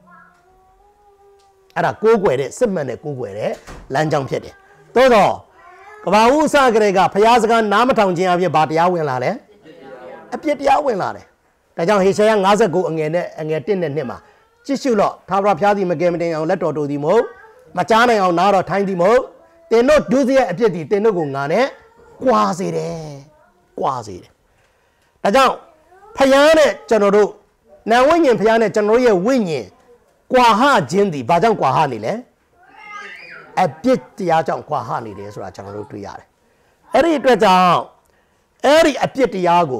အဲ့ဒါကိုးကွယ်တဲ့စစ်မှန်တဲ့ကိုးကွယ်တဲ့လမ်းကြောင်းဖြစ်တယ်သို့တော့ကဘာဦးအစကလေးကဖျားစကားနားမထောင်ခြင်းအပြင်ဘာတရားဝင်လာလဲအပြစ်တရားဝင်လာတယ်ဒါကြောင့်ဟေရှာယ၅၉အငယ်နဲ့အငယ်၁နဲ့၂မှာကြည့်ရှုလော့သာဝရဖျားသည်မကယ်မတင်အောင်လက်တော်တို့သည်မဟုတ်မကြားနိုင်အောင်နားတော်ထိုင်းသည်မဟုတ်တင်တို့ဒုစရိုက်အပြစ်သည်တင်တို့ကိုငါနဲ့ကွာစေတယ်ကွာစေတယ်ဒါကြောင့်ဖျားနဲ့ကျွန်တော်တို့နံဝိညာဉ်ဖျားနဲ့ကျွန်တော်ရဲ့ဝိညာဉ်ကွာဟခြင်းသည်ဘာကြောင့်ကွာဟနေလဲအပြစ်တရားကြောင့်ကွာဟနေတယ်ဆိုတာကျွန်တော်တို့တွေ့ရတယ်အဲ့ဒီအတွက်ကြောင့်အဲ့ဒီအပြစ်တရားကို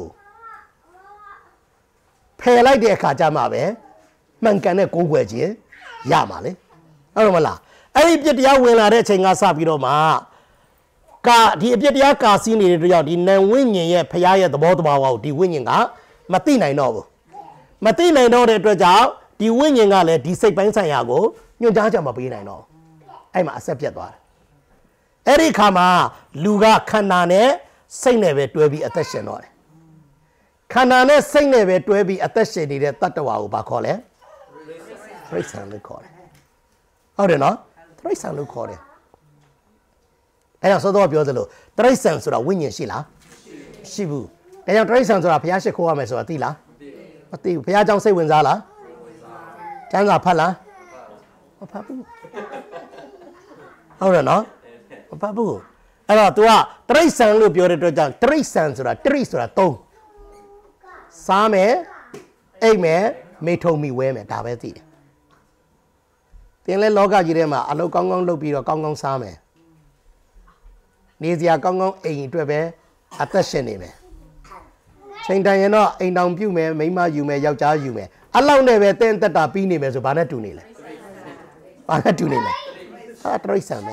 ဖယ်လိုက်တဲ့အခါကျမှပဲမှန်ကန်တဲ့ကိုးကွယ်ခြင်းရမှာလေဟုတ်တယ်မလားအဲ့ဒီအပြစ်တရားဝင်လာတဲ့အချိန်ကစပြီးတော့မှကာဒီအပြစ်တရားကာစီးနေတဲ့ကြောင့်ဒီနံဝိညာဉ်ရဲ့ဖျားရဲ့သဘောတဘာဝကိုဒီဝိညာဉ်ကမသိနိုင်တော့ဘူးမသိနိုင်တော့တဲ့အတွက်ကြောင့်ဒီဝိညာဉ်ကလည်းဒီစိတ်ပိုင်းဆိုင်ရာကိုညွှန်ကြားချက်မပေးနိုင်တော့အဲ့မှာအဆက်ပြတ်သွားတယ်အဲ့ဒီခါမှာလူကခန္ဓာနဲ့စိတ်နဲ့ပဲတွဲပြီးအသက်ရှင်တော့တယ်ခန္ဓာနဲ့စိတ်နဲ့ပဲတွဲပြီးအသက်ရှင်နေတဲ့တတ္တဝါကိုဘာခေါ်လဲတရိစ္ဆာန်လို့ခေါ်တယ်ဟုတ်တယ်နော်တရိစ္ဆာန်လို့ခေါ်တယ်အဲ့ဒါစောစောပြောသလိုတရိစ္ဆာန်ဆိုတာဝိညာဉ်ရှိလားရှိဘူးဒါကြောင့်တရိစ္ဆာန်ဆိုတာဘုရားရှိခိုးရမယ်ဆိုတာသိလားမသိဘူးဘုရားကြောင့်စိတ်ဝင်စားလားကျမ်းစာဖတ်လားမဖတ်ဘူးဟုတ်တယ်နော်မဖတ်ဘူးအဲ့တော့ तू ကတရိစ္ဆာန်လို့ပြောတဲ့အတွက်ကြောင့်တရိစ္ဆာန်ဆိုတာတရိဆိုတာသုံးစားမယ်အိတ်မယ်မိထုံမိဝဲမယ်ဒါပဲသိတယ်တင်လဲလောကကြီးထဲမှာအလုပ်ကောင်းကောင်းလုပ်ပြီးတော့ကောင်းကောင်းစားမယ်နေစရာကောင်းကောင်းအိမ်အတွက်ပဲအသက်ရှင်နေမယ်ချိန်တိုင်ရင်တော့အိမ်တောင်ပြုတ်မယ်မိန်းမယူမယ်ယောက်ျားယူမယ်အလောက်နဲ့ပဲတင်းတက်တာပြီးနေမယ်ဆိုဘာနဲ့တူနေလဲဘာနဲ့တူနေလဲဟာတရိစ္ဆာန်ပဲ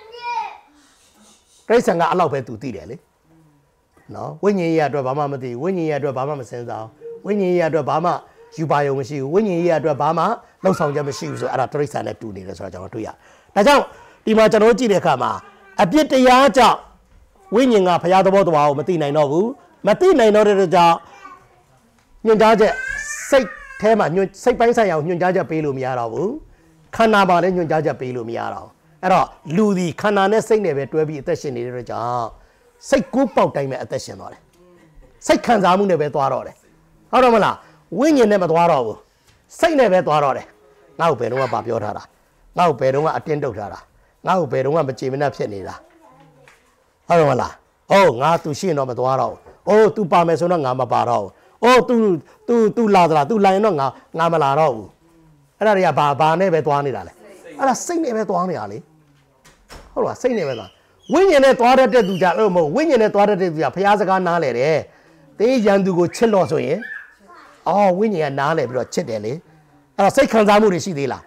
တရိစ္ဆာန်ကအလောက်ပဲသူသိတယ်လေနော်ဝိညာဉ်ရေးအတွက်ဘာမှမသိဘူးဝိညာဉ်ရေးအတွက်ဘာမှမစင်စားဝိညာဉ်ရေးအတွက်ဘာမှယူပါယုံမရှိဘူးဝိညာဉ်ရေးအတွက်ဘာမှလှုပ်ဆောင်ချက်မရှိဘူးဆိုအဲ့ဒါတရိစ္ဆာန်နဲ့တူနေတယ်ဆိုတာကျွန်တော်တွေ့ရတယ်ဒါကြောင့်ဒီမှာကျွန်တော်ကြည့်တဲ့အခါမှာအပြစ်တရားကြောင့်ဝိညာဉ်ကဘုရားသဘောတရားကိုမသိနိုင်တော့ဘူးမသိနိုင်တော့တဲ့ကြောင့်ညွှန်ကြားချက်စိတ်ထဲမှာညွှန်စိတ်ပိုင်းဆိုင်ရာကိုညွှန်ကြားချက်ပေးလို့မရတော့ဘူးခန္ဓာပါလည်းညွှန်ကြားချက်ပေးလို့မရတော့အဲ့တော့လူဒီခန္ဓာနဲ့စိတ်နဲ့ပဲတွဲပြီးအသက်ရှင်နေတဲ့ကြောင့်စိတ်ကူးပေါက်တိုင်းပဲအသက်ရှင်သွားတယ်စိတ်ခံစားမှုနဲ့ပဲသွားတော့တယ်ဟုတ်တော့မလားဝိညာဉ်နဲ့မသွားတော့ဘူးစိတ်နဲ့ပဲသွားတော့တယ်ငါ့ကိုဘယ်တော့မှပါပြောထားတာငါ့ကိုဘယ်တော့မှအတင်းတုတ်ထားတာငါ့ကိုဘယ်တော့မှမကြေမနက်ဖြစ်နေတာဟုတ်တော့မလားအိုးငါ तू ရှိရင်တော့မသွားတော့ဘူးအိုး तू ပါမယ်ဆိုတော့ငါမပါတော့ဘူးအိုး तू तू तू လာသလား तू လာရင်တော့ငါငါမလာတော့ဘူးအဲ့ဒါတွေကဘာဘာနဲ့ပဲသွားနေတာလဲအဲ့ဒါစိတ်နဲ့ပဲသွားနေတာလေဟုတ်လားစိတ်နဲ့ပဲသွားဝိညာဉ်နဲ့သွားတတ်တဲ့သူကြလို့မဟုတ်ဝိညာဉ်နဲ့သွားတတ်တဲ့သူကြဘုရားစကားနားလေတယ်တေးရန်သူကိုချစ်လို့ဆိုရင်အော်ဝိညာဉ်ကနားလေပြီးတော့ချစ်တယ်လေအဲ့တော့စိတ်ခံစားမှုတွေရှိသေးလား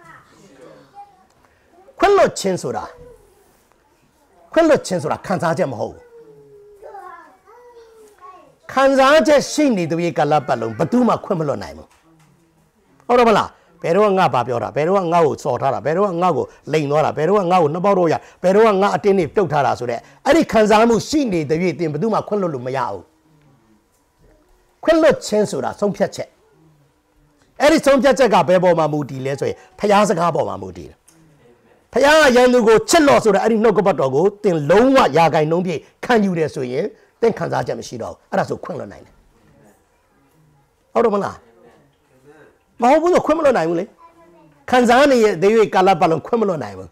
ခွင့်လွှတ်ခြင်းဆိုတာခွင့်လွှတ်ခြင်းဆိုတာခံစားချက်မဟုတ်ဘူးခံစားချက်ရှိနေတဲ့ကလပ်ပတ်လုံးဘယ်သူမှခွင့်မလွှတ်နိုင်ဘူးဟုတ်တော့မလားဘယ်တော့ငါဘာပြောတာဘယ်တော့ငါ့ကိုစော်ထားတာဘယ်တော့ငါ့ကိုလိန်သွားတာဘယ်တော့ငါ့ကိုနှစ်ပေါက်တော့ရဘယ်တော့ငါအတင်းနေပြုတ်ထားတာဆိုတဲ့အဲ့ဒီခံစားမှုရှိနေတဲ့၍တင်ဘယ်သူမှခွင့်လွှတ်လို့မရဘူးခွင့်လွှတ်ခြင်းဆိုတာဆုံးဖြတ်ချက်အဲ့ဒီဆုံးဖြတ်ချက်ကဘယ်ပေါ်မှာမူတည်လဲဆိုရင်ဖျားစကားပေါ်မှာမူတည်တယ်ဖျားရန်သူကိုချစ်လို့ဆိုတဲ့အဲ့ဒီနှုတ်ကပတ်တော်ကိုတင်လုံးဝရာဂိုင်နှုံးပြည့်ခံယူတယ်ဆိုရင်တင်ခံစားချက်မရှိတော့ဘူးအဲ့ဒါဆိုခွင့်လွှတ်နိုင်တယ်ဟုတ်တော့မလားမဟုတ်ဘူးဆိုခွင့်မလွှတ်နိုင်ဘူးလေခံစားနေတဲ့ရွေးကာလပတ်လုံးခွင့်မလွှတ်နိုင်ဘူး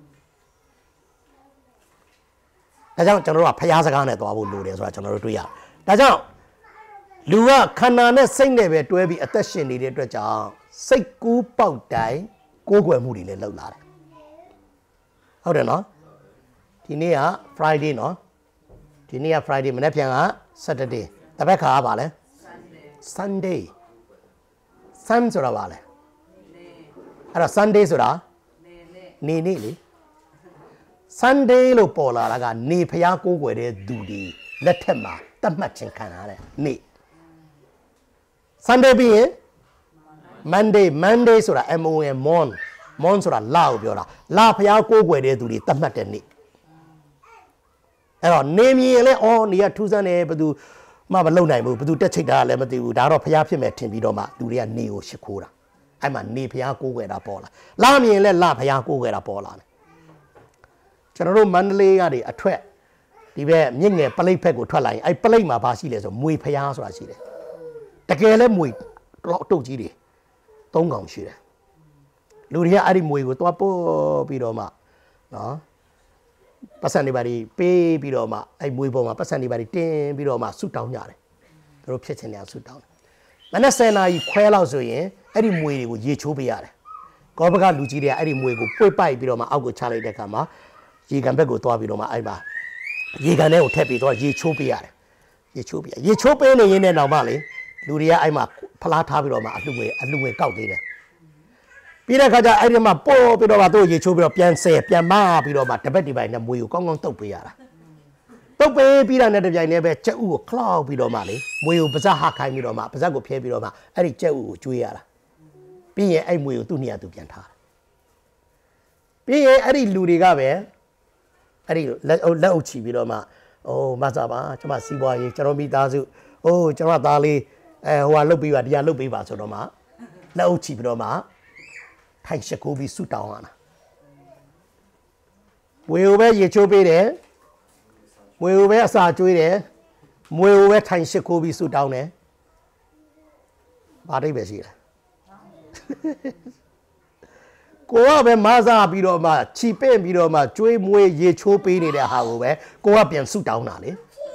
ဒါကြောင့်ကျွန်တော်တို့ကဖျားစကားနဲ့သွားဖို့လိုတယ်ဆိုတာကျွန်တော်တို့တွေ့ရတယ်ဒါကြောင့်လူကခန္ဓာနဲ့စိတ်နဲ့ပဲတွဲပြီးအသက်ရှင်နေတဲ့အတွက်ကြောင့်စိတ်ကူးပေါက်တိုင်းကိုးကွယ်မှုတွေလည်းလုပ်လာတယ်ဟုတ်တယ်နော်ဒီနေ့က Friday နော်ဒီနေ့က Friday မနေ့ပြန်က Saturday တပတ်ခါကပါလဲ Sunday Sun ဆိုတာပါလဲအဲ့တော့ Sunday ဆိုတာနေနေလေ Sunday လို့ပေါ်လာတာကနေဖျားကိုးကွယ်တဲ့သူဒီလက်ထက်မှာတတ်မှတ်ခြင်းခံရတဲ့နေ့ Sunday ပြီးရင် Monday Monday ဆိုတာ M O N Mon Mon ဆိုတာလာကိုပြောတာလာဖျားကိုးကွယ်တဲ့သူတွေတတ်မှတ်တဲ့နေ့အဲ့တော့နေမြင်လဲအော်နေရထူးဆန်းတယ်ဘယ်သူမှမလုံနိုင်ဘူးဘယ်သူတက်ချိတ်တာလည်းမသိဘူးဒါတော့ဖျားဖြစ်မဲ့ထင်ပြီးတော့မှလူတွေကနေကိုရှ िख ိုးတာအဲ့မှာနေဖျားကိုးကွယ်တာပေါ်လာလာမြင်လဲလာဖျားကိုးကွယ်တာပေါ်လာတယ်ကျွန်တော်တို့မန္တလေးကနေအထွက်ဒီဘက်မြင့်ငယ်ပလိတ်ဖက်ကိုထွက်လာရင်အဲ့ပလိတ်မှာဘာရှိလဲဆိုမွေဖျားဆိုတာရှိတယ်တကယ်လဲမွေတုတ်ကြီးတွေသုံးកောင်ရှိတယ်လူတွေကအဲ့ဒီမွေကိုသွားပို့ပြီးတော့မှနော်ပတ်စံတွေပါပေးပြီးတော့မှအဲ့မွေပေါ်မှာပတ်စံတွေပါတင်းပြီးတော့မှဆူတောင်းကြတယ်သူတို့ဖြစ်ချင်တယ်ဆူတောင်းတယ်မနေ့ဆယ်နာရီခွဲလောက်ဆိုရင်အဲ့ဒီမွေတွေကိုရေချိုးပေးရတယ်ကောဘကလူကြီးတွေကအဲ့ဒီမွေကိုပွေ့ပိုက်ပြီးတော့မှအောက်ကိုချလိုက်တဲ့အခါမှာရေကန်ဘက်ကိုသွားပြီးတော့မှအဲ့မှာရေကန်ထဲကိုထည့်ပြီးတော့ရေချိုးပေးရတယ်ရေချိုးပေးရေချိုးပေးနေရင်းနဲ့တော့မှလေလူတွေကအဲ့မှာဖလားထားပြီးတော့မှအလှငွေအလှငွေကောက်သေးတယ်ပြီးတဲ့အခါကျအဲ့ဒီမှာပို့ပြီးတော့မှသူ့ရေချိုးပြီးတော့ပြန်ဆဲပြန်မပြီးတော့မှတပတ်ဒီပိုင်းနဲ့မွေကိုကောင်းကောင်းတုပ်ပေးရတာတုပ်ပေးပြီးတာနဲ့တပြိုင်တည်းပဲကြက်ဥကိုခလောက်ပြီးတော့မှလေမွေကိုပါဇက်ဟခိုင်းပြီးတော့မှပါဇက်ကိုဖျဲပြီးတော့မှအဲ့ဒီကြက်ဥကိုကျွေးရတာပြီးရင်အဲ့မွေကိုသူ့နေရာသူပြန်ထားပြီးရင်အဲ့ဒီလူတွေကပဲအဲ့ဒီလက်လက်အုပ်ချီပြီးတော့မှအိုးမဆာပါကျွန်မစီးပွားရေးကျွန်တော်မိသားစုအိုးကျွန်တော်သားလေးအဲဟိုကလှုပ်ပေးပါတရားလှုပ်ပေးပါဆိုတော့မှလက်အုပ်ချီပြီးတော့မှထိုင်ရှ िख ိုးပြီးဆူတောင်းရတာမွေကိုပဲရေချိုးပေးတယ်မွေကိုပဲအစာကျွေးတယ်မွေကိုပဲထိုင်ရှ िख ိုးပြီးဆူတောင်းတယ်ဘာတိတ်ပဲရှိတယ်ကိုကပဲမဆာပြီးတော့မှခြိပဲ့ပြီးတော့မှကျွေးမွေးရေချိုးပေးနေတဲ့ဟာကိုပဲကိုကပြန်ဆူတောင်းတာလေ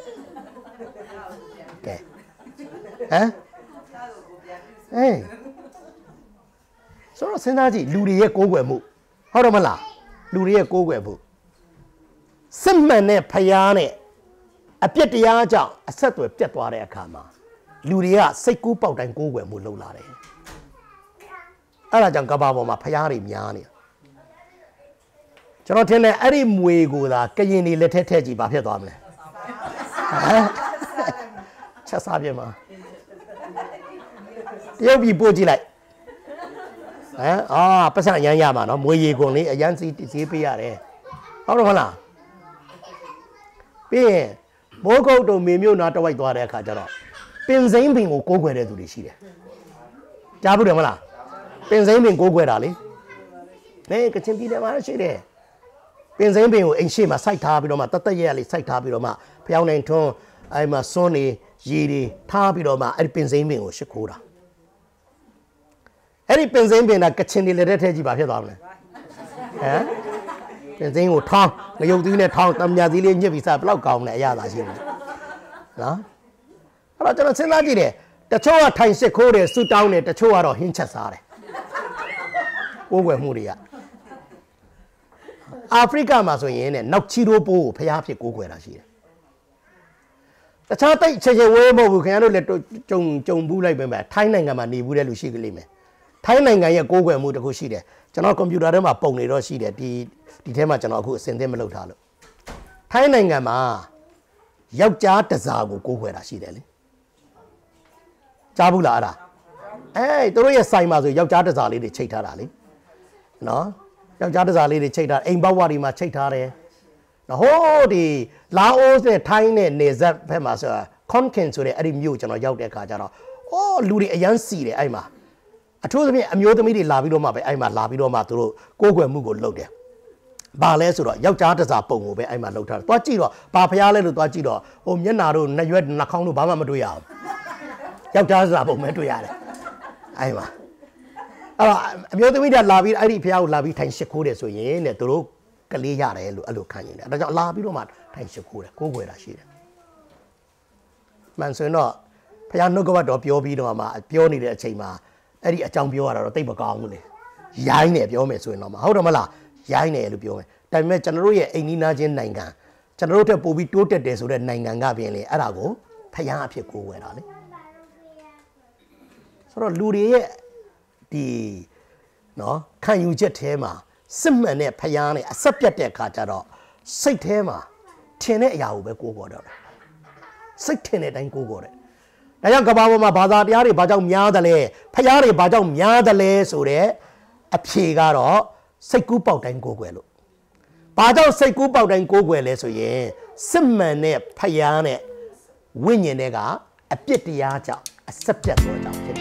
ကဲဟမ်အေးဆိုတော့စဉ်းစားကြည့်လူတွေရဲ့ကိုးကွယ်မှုဟုတ်တော့မလားလူတွေရဲ့ကိုးကွယ်မှုစစ်မှန်တဲ့ဖျားနဲ့အပြစ်တရားကြောင့်အဆက်အသွယ်ပြတ်သွားတဲ့အခါမှာလူတွေကစိတ်ကူးပေါက်တိုင်းကိုးကွယ်မှုလုပ်လာတယ်အဲ့ဒါကြောင့်ကဘာပေါ်မှာဖျားတွေများနေကျွန်တော်ထင်တယ်အဲ့ဒီမွေကိုသာကရင်တွေလက်ထက်ထက်ကြည့်ဘာဖြစ်သွားမလဲဟမ်ချက်စားပြမှာတရုတ်ပြည်ပို့ကြည့်လိုက်ဟမ်အာပတ်စံအရန်ရမှာနော်မွေရီကွန်လေးအရန်စီစီးပေးရတယ်ဟုတ်တော့မလားပြီးရင်မိုးကုတ်တုံမေမြို့နာတဝိုက်သွားတဲ့အခါကျတော့ပင်စိမ့်ပင်ကိုကိုးကွယ်တဲ့သူတွေရှိတယ်ကြားဘူးတယ်မလားပင်စိမ့်ပင်ကိုးကွယ်တာလေဟဲ့ကချင်ပြည်နယ်မှာရှိတယ်ပင်စိမ့်ပင်ကိုအိမ်ရှိမှာစိုက်ထားပြီးတော့မှတတ်တရက်လေးစိုက်ထားပြီးတော့မှဖျောင်းနိုင်ထွန်းအဲ့မှာစွန်းနေရေတွေထားပြီးတော့မှအဲ့ဒီပင်စိမ့်ပင်ကိုရှ िख ိုးတာအဲ့ဒီပင်စိမ့်ပင်ကကချင်တွေလက်ထဲထည့်ကြည့်ပါဖြစ်သွားမလဲဟမ်ပင်စိမ့်ကိုထောင်းငရုတ်သီးနဲ့ထောင်းတမညာသီးလေးညှစ်ပြီးစားဘယ်လောက်ကောင်းလဲအရသာရှိတယ်နော်အဲ့တော့ကျွန်တော်စဉ်းစားကြည့်တယ်တချို့ကထိုင်ရှ िख ိုးတယ်ဆူတောင်းတယ်တချို့ကတော့ဟင်းချက်စားတယ်ကိုယ်ွယ်မှုတွေကအာဖရိကမှာဆိုရင်ねနောက်ချီရိုးပိုးကိုဖျားဖြစ်ကိုးကွယ်တာရှိတယ်တခြားတိတ်ချေချေဝဲမဟုတ်ဘူးခင်ဗျားတို့လည်းကြုံကြုံဘူးလိုက်ပဲပဲထိုင်းနိုင်ငံမှာနေဘူးတဲ့လူရှိကလေးမယ်ထိုင်းနိုင်ငံရဲ့ကိုးကွယ်မှုတစ်ခုရှိတယ်ကျွန်တော်ကွန်ပျူတာထဲမှာပုံနေတော့ရှိတယ်ဒီဒီထဲမှာကျွန်တော်အခုအစင်သင်းမလုပ်ထားလို့ထိုင်းနိုင်ငံမှာယောက်ျားတစားကိုကိုးကွယ်တာရှိတယ်လေကြားဘူးလားအဲ့ဒါအေးတို့ရဲ့ဆိုင်မှာဆိုယောက်ျားတစားလေးတွေချိတ်ထားတာလေနော်ယောက်ျားတစားလေးတွေချိတ်ထားအိမ်ဘဝတွေမှာချိတ်ထားတယ်နော်ဟိုးဒီလာအိုနဲ့ထိုင်းနဲ့နေဇက်ဘက်မှာဆိုခွန်ခင်ဆိုတဲ့အဲ့ဒီမြို့ကျွန်တော်ရောက်တဲ့အခါကျတော့အိုးလူတွေအရန်စီတယ်အဲ့မှာအထူးသဖြင့်အမျိုးသမီးတွေလာပြီးတော့မှပဲအဲ့မှာလာပြီးတော့မှသူတို့ကိုးကွယ်မှုကိုလုပ်တယ်ဘာလဲဆိုတော့ယောက်ျားတစားပုံကိုပဲအဲ့မှာလုပ်ထားတယ်သွားကြည့်တော့ဘာဖျားလဲလို့သွားကြည့်တော့ဟိုမျက်နာတို့နှရွက်နှာခေါင်းတို့ဘာမှမတွေ့ရဘူးယောက်ျားတစားပုံပဲတွေ့ရတယ်အဲ့မှာအဲ့တော့အမျိုးသမီးတွေလာပြီးအဲ့ဒီဖျားကိုလာပြီးထိုင်ရှ िख ိုးတယ်ဆိုရင်တဲ့သူတို့ကလေးရတယ်လို့အဲ့လိုခံနေတယ်ဒါကြောင့်လာပြီးတော့မှထိုင်ရှ िख ိုးတယ်ကိုးကွယ်တာရှိတယ်မှန်ဆိုရင်တော့ဖျားနှုတ်ကပတ်တော်ပြောပြီးတော့မှပြောနေတဲ့အချိန်မှာအဲ့ဒီအကြောင်းပြောရတာတော့တိတ်မကောင်းဘူးလေရိုင်းတယ်ပြောမယ်ဆိုရင်တော့မဟုတ်တော့မလားရိုင်းတယ်လို့ပြောမယ်ဒါပေမဲ့ကျွန်တော်တို့ရဲ့အိမ်နီးနားချင်းနိုင်ငံကျွန်တော်တို့ထက်ပိုပြီးတိုးတက်တယ်ဆိုတဲ့နိုင်ငံကပြင်လေအဲ့ဒါကိုဖျားအဖြစ်ကိုးကွယ်တာလေဆိုတော့လူတွေရဲ့ဒီနော်ခံယူချက်ထဲမှာစစ်မှန်တဲ့ဖျားနဲ့အဆက်ပြတ်တဲ့အခါကျတော့စိတ်ထဲမှာထင်တဲ့အရာကိုပဲကိုးကွယ်တော့တယ်စိတ်ထင်တဲ့အတိုင်းကိုးကွယ်တယ်ဒါကြောင့်ကမ္ဘာပေါ်မှာဘာသာတရားတွေဘာကြောင့်များတယ်လဲဖျားတွေဘာကြောင့်များတယ်လဲဆိုတဲ့အဖြေကတော့စိတ်ကူးပေါက်တိုင်းကိုးကွယ်လို့ဘာကြောင့်စိတ်ကူးပေါက်တိုင်းကိုးကွယ်လဲဆိုရင်စစ်မှန်တဲ့ဖျားနဲ့ဝိညာဉ်တွေကအပြစ်တရားကြောင့်အဆက်ပြတ်သောကြောင့်